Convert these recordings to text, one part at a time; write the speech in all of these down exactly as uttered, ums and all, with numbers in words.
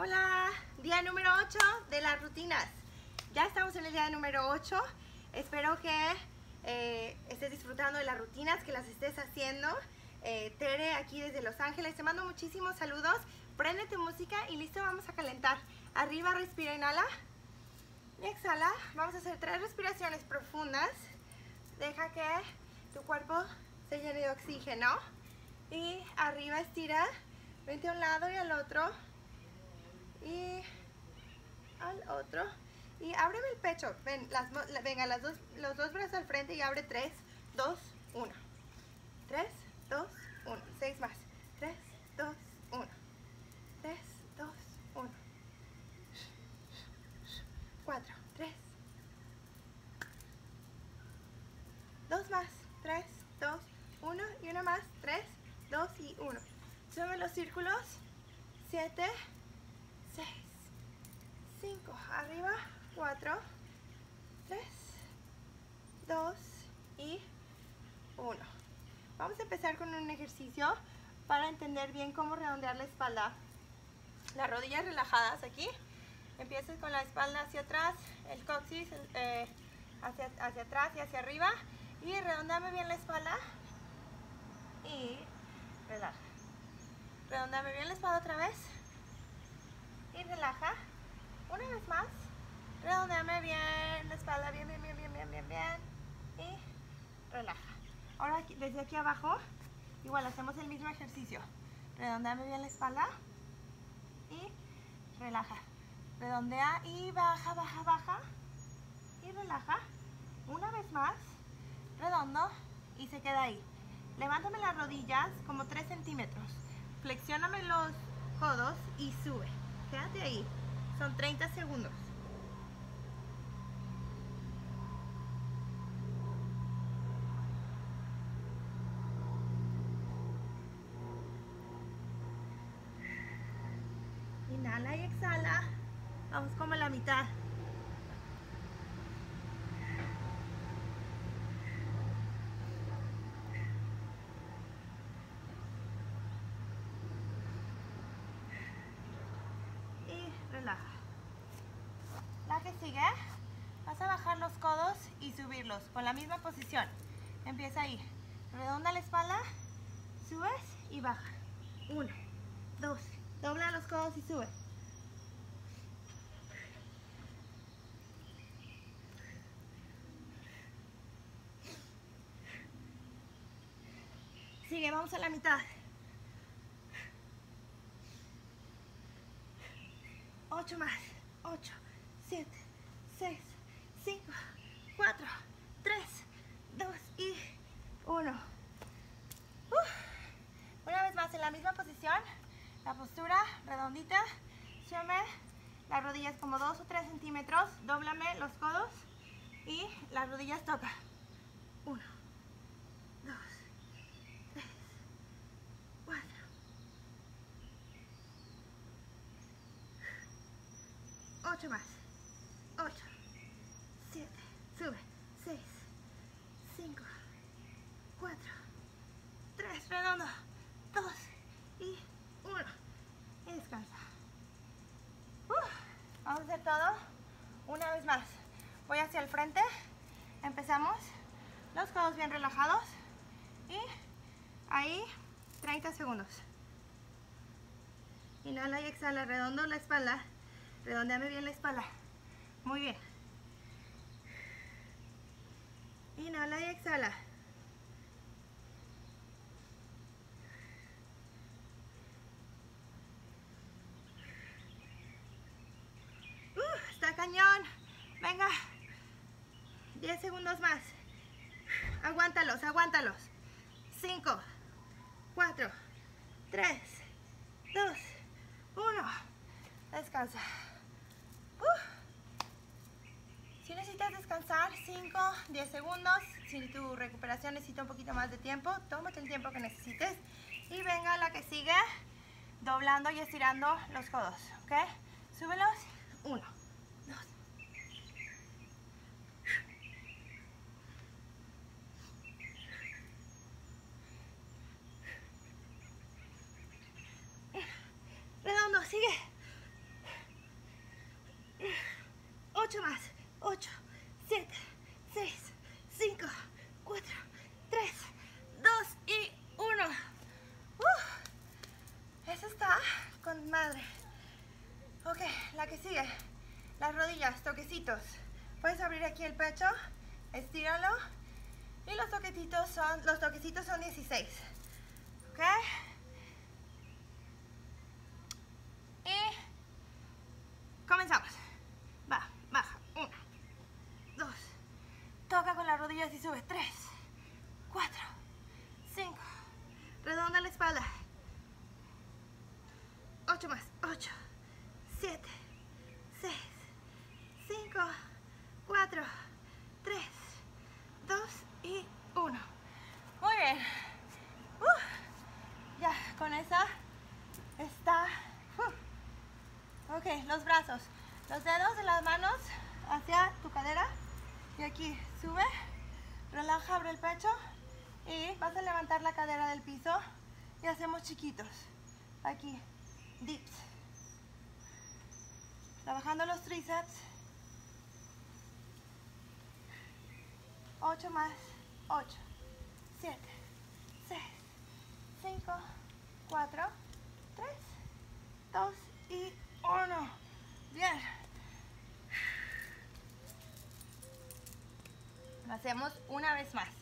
Hola, día número ocho de las rutinas. Ya estamos en el día número ocho. Espero que eh, estés disfrutando de las rutinas, que las estés haciendo. Eh, Tere, aquí desde Los Ángeles, te mando muchísimos saludos. Prende tu música y listo, vamos a calentar. Arriba, respira, inhala. Y exhala. Vamos a hacer tres respiraciones profundas. Deja que tu cuerpo se llene de oxígeno. Y arriba estira. Vente a un lado y al otro. Y al otro. Y ábreme el pecho. Ven, las, venga, las dos, los dos brazos al frente y abre. tres, dos, uno. tres, dos, uno. seis más. tres, dos, uno. tres, dos, uno. cuatro, tres. dos más. tres, dos, uno. Y una más. tres, dos y uno. Sube los círculos. siete, seis, cinco. Arriba. cuatro, tres, dos y uno. Vamos a empezar con un ejercicio para entender bien cómo redondear la espalda. Las rodillas relajadas aquí. Empiezas con la espalda hacia atrás, el coxis eh, hacia, hacia atrás y hacia arriba. Y redondame bien la espalda. Y relaja. Redondame bien la espalda otra vez. Y relaja. Una vez más. Redondeame bien la espalda, bien, bien, bien, bien, bien, bien, bien. Y relaja. Ahora aquí, desde aquí abajo, igual hacemos el mismo ejercicio. Redondeame bien la espalda. Y relaja. Redondea y baja, baja, baja. Y relaja. Una vez más. Redondo. Y se queda ahí. Levántame las rodillas como tres centímetros. Flexióname los codos y sube. Quédate ahí. Son treinta segundos. Inhala y exhala. Vamos como a la mitad. Y relaja. La que sigue, vas a bajar los codos y subirlos con la misma posición. Empieza ahí. Redonda la espalda, subes y baja. Uno, dos, dobla los codos y sube. Sigue, vamos a la mitad. Ocho más. Ocho, siete, seis, cinco, cuatro, tres, dos y uno. Uh. Una vez más en la misma posición. La postura redondita. Súbeme las rodillas como dos o tres centímetros. Dóblame los codos y las rodillas toca. Uno, dos, tres, cuatro. Ocho más. Ocho, siete, sube. Seis, cinco, cuatro, tres, redondo, dos y uno. Y descansa. Uh, vamos a hacer todo una vez más. Voy hacia el frente. Empezamos. Los codos bien relajados. Y ahí treinta segundos. Inhala y exhala. Redondo la espalda. Redondeame bien la espalda. Muy bien. Inhala y exhala. Uh, está cañón. Venga. diez segundos más. Aguántalos, aguántalos. cinco, cuatro, tres, dos, uno. Descansa. Uh. Si necesitas descansar cinco, diez segundos, si tu recuperación necesita un poquito más de tiempo, tómate el tiempo que necesites. Y venga la que sigue, doblando y estirando los codos, ¿ok? Súbelos. Uno, dos. Redondo, sigue. sigue. Las rodillas, toquecitos. Puedes abrir aquí el pecho, estíralo. Y los toquecitos son, los toquecitos son dieciséis. ¿Ok? Y comenzamos. Va, baja. Uno, dos. Toca con las rodillas y sube. Tres, cuatro, cinco. Redonda la espalda. Ocho más. Ocho, siete, seis, cinco, cuatro, tres, dos y uno. Muy bien. Uh, ya, con esa está. Uh. Ok, los brazos. Los dedos de las manos hacia tu cadera. Y aquí sube. Relaja, abre el pecho. Y vas a levantar la cadera del piso. Y hacemos chiquitos. Aquí. Dips. Trabajando los tríceps. ocho más. ocho, siete, seis, cinco, cuatro, tres, dos y uno. Bien. Lo hacemos una vez más.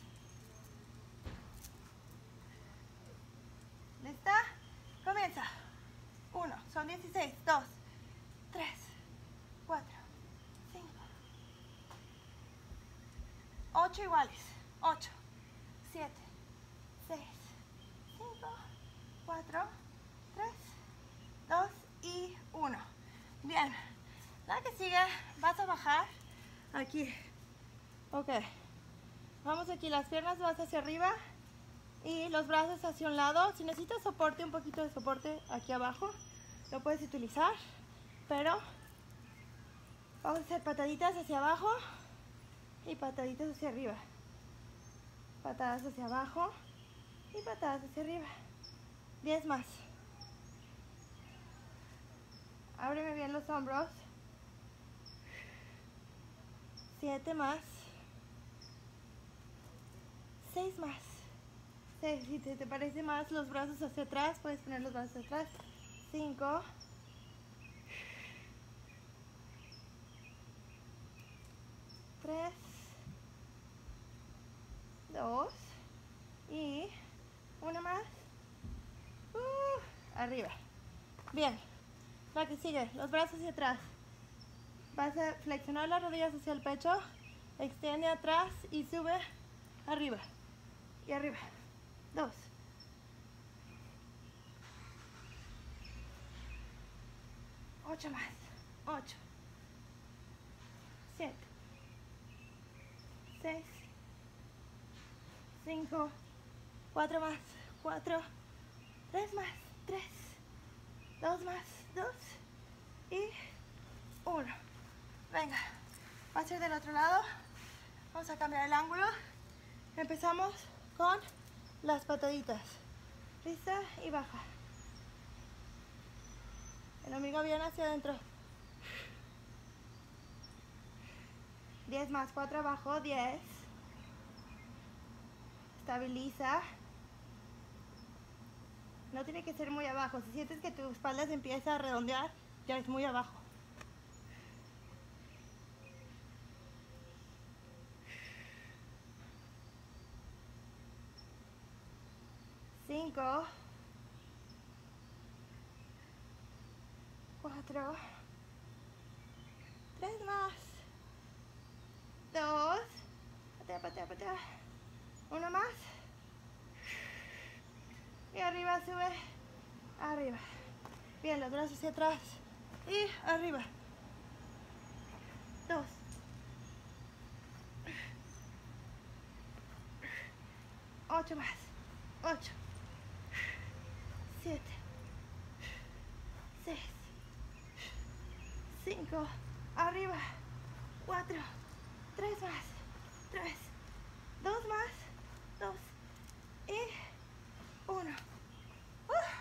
¿Lista? Comienza. uno, son dieciséis, dos, tres, cuatro, cinco, ocho iguales. ocho, siete, seis, cinco, cuatro, tres, dos y uno. Bien. La que sigue, vas a bajar aquí. Ok. Vamos aquí, las piernas vas hacia arriba y los brazos hacia un lado. Si necesitas soporte, un poquito de soporte aquí abajo, lo puedes utilizar. Pero vamos a hacer pataditas hacia abajo y pataditas hacia arriba. Patadas hacia abajo y patadas hacia arriba. diez más. Ábreme bien los hombros. siete más. seis más. seis, si te, te parece más los brazos hacia atrás, puedes poner los brazos hacia atrás. cinco. tres. dos. Y una más. Uh, arriba. Bien. La que sigue, los brazos hacia atrás. Vas a flexionar las rodillas hacia el pecho. Extiende atrás y sube arriba. Y arriba. Dos. Ocho más. Ocho. Siete. Seis. Cinco. Cuatro más. Cuatro. Tres más. Tres. Dos más. Dos. Y uno. Venga. Va a ser del otro lado. Vamos a cambiar el ángulo. Empezamos con las pataditas. Lista y baja. El ombligo bien hacia adentro. diez más, cuatro abajo, diez. Estabiliza. No tiene que ser muy abajo. Si sientes que tu espalda se empieza a redondear, ya es muy abajo. cinco. cuatro. tres más. dos. Patea, patea, patea. uno más. Y arriba, sube. Arriba. Bien, los brazos hacia atrás. Y arriba. dos. ocho más. ocho. siete. seis. cinco. Arriba. cuatro. tres más. tres. dos más. dos. Y uno. Uh.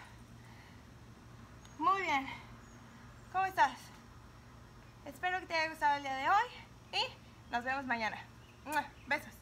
Muy bien. ¿Cómo estás? Espero que te haya gustado el día de hoy y nos vemos mañana. Besos.